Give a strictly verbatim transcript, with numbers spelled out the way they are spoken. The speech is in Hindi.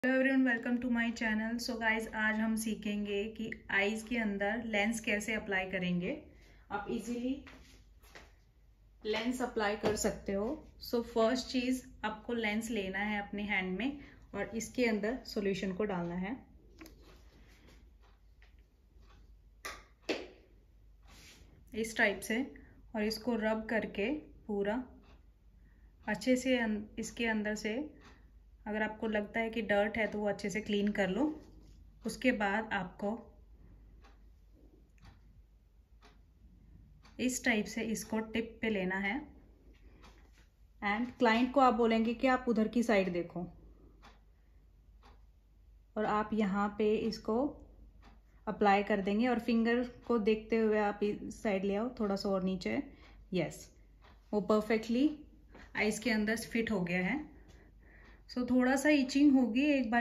Hello everyone, welcome to my channel. So guys, आज हम सीखेंगे कि आईज के अंदर लेंस कैसे अप्लाई करेंगे। आप इजीली लेंस अप्लाई कर सकते हो। सो फर्स्ट चीज, आपको लेंस लेना है अपने हैंड में और इसके अंदर सॉल्यूशन को डालना है। इस टाइप से, और इसको रब करके पूरा अच्छे से इसके अंदर से, अगर आपको लगता है कि डर्ट है तो वो अच्छे से क्लीन कर लो। उसके बाद आपको इस टाइप से इसको टिप पे लेना है एंड क्लाइंट को आप बोलेंगे कि आप उधर की साइड देखो, और आप यहाँ पे इसको अप्लाई कर देंगे और फिंगर को देखते हुए आप इस साइड ले आओ, थोड़ा सा और नीचे। यस, वो परफेक्टली आइस के अंदर फिट हो गया है। सो थोड़ा सा इचिंग होगी एक बार